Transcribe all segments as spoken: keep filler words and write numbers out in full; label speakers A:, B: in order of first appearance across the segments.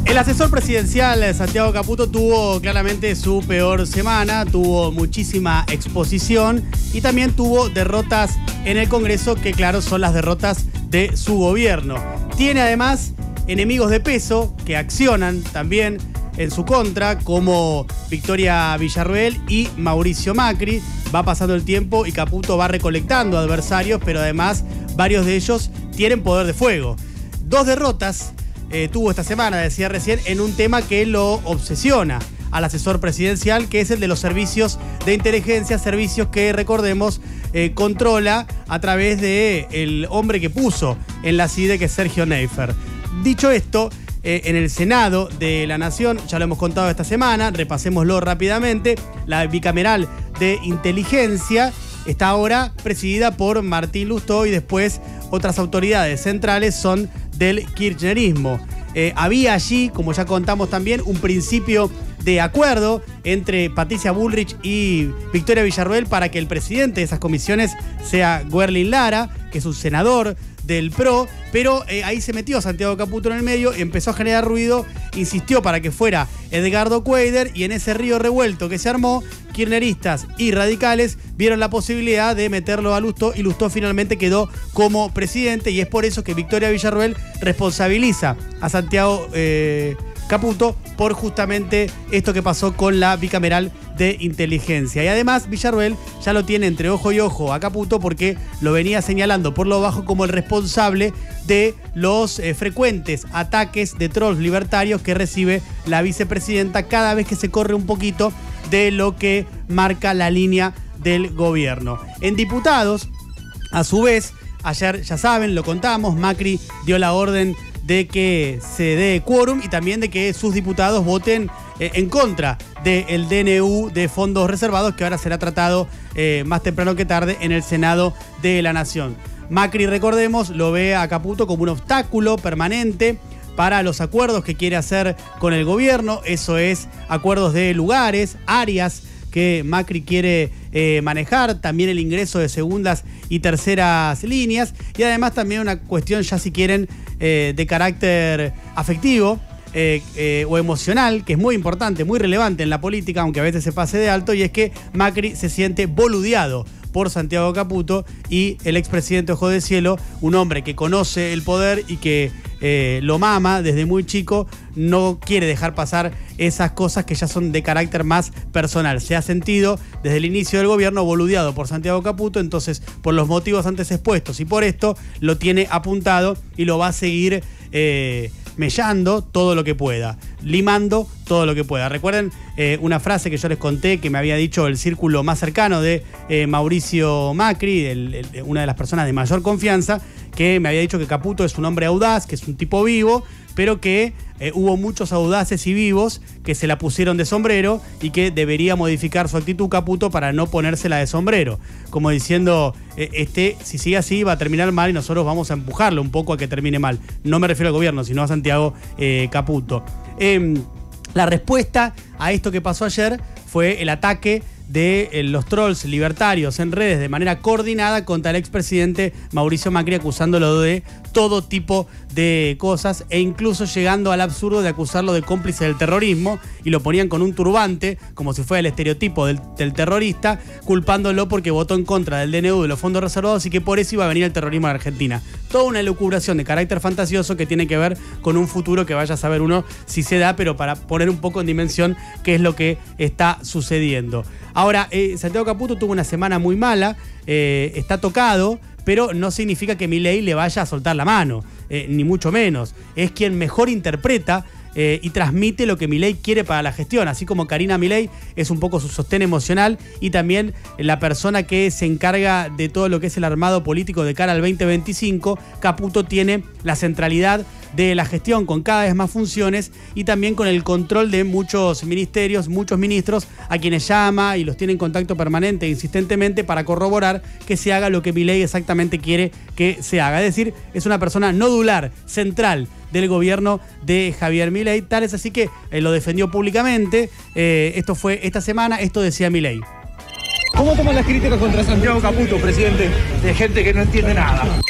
A: El asesor presidencial Santiago Caputo tuvo claramente su peor semana, tuvo muchísima exposición y también tuvo derrotas en el Congreso que, claro, son las derrotas de su gobierno. Tiene además enemigos de peso que accionan también en su contra, como Victoria Villarruel y Mauricio Macri. Va pasando el tiempo y Caputo va recolectando adversarios, pero además varios de ellos tienen poder de fuego. Dos derrotas eh, tuvo esta semana, decía recién, en un tema que lo obsesiona al asesor presidencial, que es el de los servicios de inteligencia, servicios que, recordemos, eh, controla a través del hombre que puso en la C I D E, que es Sergio Neifer. Dicho esto, eh, en el Senado de la Nación, ya lo hemos contado esta semana, repasémoslo rápidamente, la bicameral de inteligencia está ahora presidida por Martín Lustó y después otras autoridades centrales son del kirchnerismo. Eh, había allí, como ya contamos también, un principio de acuerdo entre Patricia Bullrich y Victoria Villarruel para que el presidente de esas comisiones sea Guerlin Lara, que es un senador del P R O, pero eh, ahí se metió Santiago Caputo en el medio, empezó a generar ruido, insistió para que fuera Edgardo Cuéllar y en ese río revuelto que se armó, kirchneristas y radicales vieron la posibilidad de meterlo a Lustó y Lustó finalmente quedó como presidente y es por eso que Victoria Villarruel responsabiliza a Santiago eh, Caputo por justamente esto que pasó con la bicameral de inteligencia. Y además Villarruel ya lo tiene entre ojo y ojo a Caputo porque lo venía señalando por lo bajo como el responsable de los eh, frecuentes ataques de trolls libertarios que recibe la vicepresidenta cada vez que se corre un poquito de lo que marca la línea del gobierno. En diputados, a su vez, ayer ya saben, lo contamos, Macri dio la orden de que se dé quórum y también de que sus diputados voten eh, en contra del D N U de fondos reservados que ahora será tratado eh, más temprano que tarde en el Senado de la Nación. Macri, recordemos, lo ve a Caputo como un obstáculo permanente para los acuerdos que quiere hacer con el gobierno, eso es acuerdos de lugares, áreas que Macri quiere eh, manejar, también el ingreso de segundas y terceras líneas y además también una cuestión ya si quieren eh, de carácter afectivo eh, eh, o emocional, que es muy importante, muy relevante en la política, aunque a veces se pase de alto, y es que Macri se siente boludeado por Santiago Caputo y el expresidente Ojo de Cielo, un hombre que conoce el poder y que eh, lo mama desde muy chico, no quiere dejar pasar esas cosas que ya son de carácter más personal. Se ha sentido desde el inicio del gobierno boludeado por Santiago Caputo, entonces por los motivos antes expuestos y por esto lo tiene apuntado y lo va a seguir eh, mellando todo lo que pueda, limando todo lo que pueda. Recuerden eh, una frase que yo les conté que me había dicho el círculo más cercano de eh, Mauricio Macri, el, el, una de las personas de mayor confianza, que me había dicho que Caputo es un hombre audaz, que es un tipo vivo, pero que eh, hubo muchos audaces y vivos que se la pusieron de sombrero y que debería modificar su actitud Caputo para no ponérsela de sombrero. Como diciendo, eh, este, si sigue así va a terminar mal y nosotros vamos a empujarlo un poco a que termine mal. No me refiero al gobierno, sino a Santiago eh, Caputo. Eh, la respuesta a esto que pasó ayer fue el ataque de eh, los trolls libertarios en redes de manera coordinada contra el expresidente Mauricio Macri, acusándolo de todo tipo de cosas e incluso llegando al absurdo de acusarlo de cómplice del terrorismo y lo ponían con un turbante como si fuera el estereotipo del, del terrorista, culpándolo porque votó en contra del D N U de los fondos reservados y que por eso iba a venir el terrorismo a Argentina. Toda una elucubración de carácter fantasioso que tiene que ver con un futuro que vaya a saber uno si se da, pero para poner un poco en dimensión qué es lo que está sucediendo. Ahora, eh, Santiago Caputo tuvo una semana muy mala, eh, está tocado, pero no significa que Milei le vaya a soltar la mano, eh, ni mucho menos. Es quien mejor interpreta eh, y transmite lo que Milei quiere para la gestión, así como Karina Milei es un poco su sostén emocional y también la persona que se encarga de todo lo que es el armado político de cara al veinte veinticinco. Caputo tiene la centralidad de la gestión con cada vez más funciones y también con el control de muchos ministerios, muchos ministros a quienes llama y los tiene en contacto permanente e insistentemente para corroborar que se haga lo que Milei exactamente quiere que se haga. Es decir, es una persona nodular, central del gobierno de Javier Milei. Tal es así que eh, lo defendió públicamente. Eh, esto fue esta semana, esto decía Milei.
B: ¿Cómo toman las críticas contra Santiago Caputo, presidente? De gente que no entiende nada.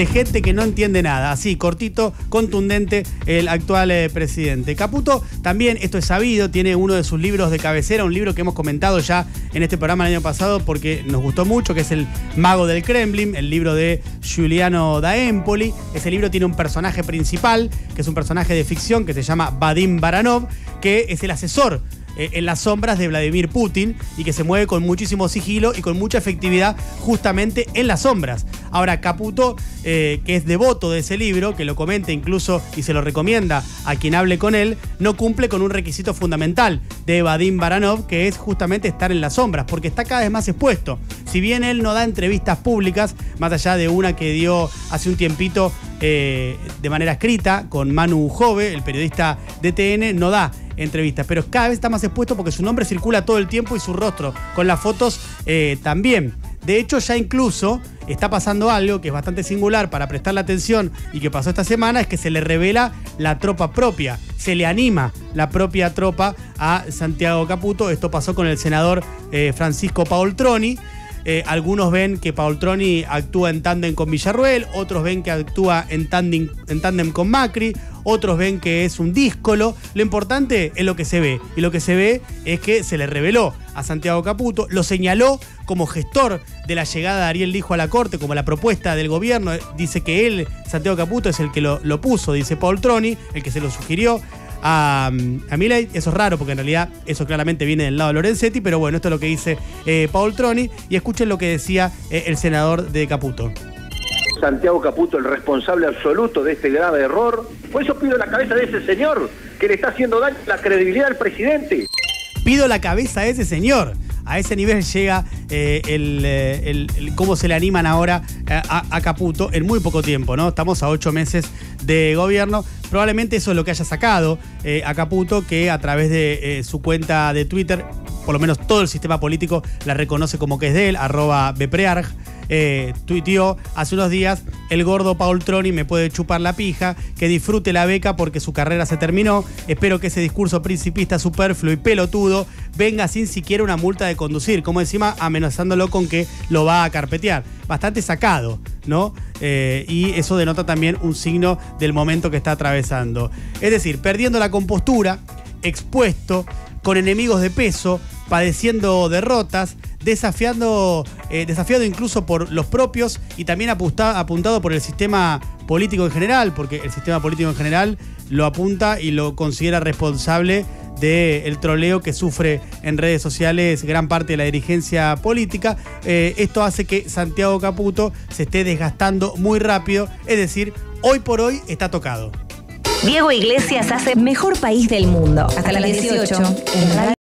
A: de gente que no entiende nada. Así, cortito, contundente, el actual eh, presidente. Caputo también, esto es sabido, tiene uno de sus libros de cabecera, un libro que hemos comentado ya en este programa el año pasado porque nos gustó mucho, que es El Mago del Kremlin, el libro de Giuliano da Empoli. Ese libro tiene un personaje principal, que es un personaje de ficción que se llama Vadim Baranov, que es el asesor eh, en las sombras de Vladimir Putin y que se mueve con muchísimo sigilo y con mucha efectividad justamente en las sombras. Ahora, Caputo, eh, que es devoto de ese libro, que lo comenta incluso y se lo recomienda a quien hable con él, no cumple con un requisito fundamental de Vadim Baranov, que es justamente estar en las sombras, porque está cada vez más expuesto. Si bien él no da entrevistas públicas, más allá de una que dio hace un tiempito eh, de manera escrita con Manu Jove, el periodista de T N, no da entrevistas, pero cada vez está más expuesto porque su nombre circula todo el tiempo y su rostro con las fotos eh, también. De hecho, ya incluso está pasando algo que es bastante singular para prestarle atención y que pasó esta semana, es que se le revela la tropa propia, se le anima la propia tropa a Santiago Caputo. Esto pasó con el senador eh, Francisco Paoltroni. Eh, algunos ven que Paoltroni actúa en tándem con Villarruel, otros ven que actúa en tándem, en tándem con Macri, otros ven que es un díscolo. Lo importante es lo que se ve, y lo que se ve es que se le reveló a Santiago Caputo, lo señaló como gestor de la llegada de Ariel Lijo a la Corte, como la propuesta del gobierno. Dice que él, Santiago Caputo, es el que lo, lo puso, dice Paoltroni, el que se lo sugirió a, a Milei. Eso es raro porque en realidad eso claramente viene del lado de Lorenzetti, pero bueno, esto es lo que dice eh, Paoltroni, y escuchen lo que decía eh, el senador de Caputo.
B: Santiago Caputo, el responsable absoluto de este grave error. Por eso pido la cabeza de ese señor que le está haciendo daño a la credibilidad del presidente.
A: Pido la cabeza de ese señor. A ese nivel llega eh, el, el, el cómo se le animan ahora a, a Caputo en muy poco tiempo, ¿no? Estamos a ocho meses de gobierno. Probablemente eso es lo que haya sacado eh, a Caputo, que a través de eh, su cuenta de Twitter, por lo menos todo el sistema político la reconoce como que es de él, arroba beprearg. Eh, tuiteó hace unos días: el gordo Paoltroni me puede chupar la pija, que disfrute la beca porque su carrera se terminó, espero que ese discurso principista superfluo y pelotudo venga sin siquiera una multa de conducir, como encima amenazándolo con que lo va a carpetear. Bastante sacado, ¿no? Eh, y eso denota también un signo del momento que está atravesando. Es decir, perdiendo la compostura, expuesto, con enemigos de peso, padeciendo derrotas, desafiando, eh, desafiado incluso por los propios y también apunta, apuntado por el sistema político en general, porque el sistema político en general lo apunta y lo considera responsable del troleo que sufre en redes sociales gran parte de la dirigencia política. Eh, esto hace que Santiago Caputo se esté desgastando muy rápido, es decir, hoy por hoy está tocado.
C: Diego Iglesias hace Mejor País del Mundo. Hasta las dieciocho. En Radio